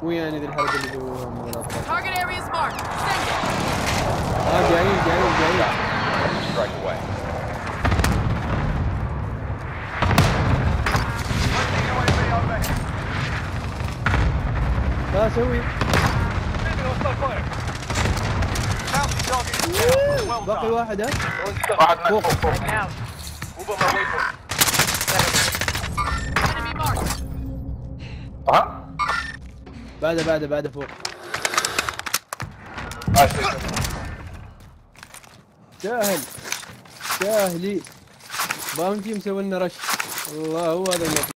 وين يعني ذي الحرب اللي جوهم ولا Target area is marked. Send it. جايين. Strike away. لا سوي باقي واحد ها واحد فوق Enemy marked. ها؟ بعده فوق ساهلي باونتي مسوي لنا رش الله هو هذا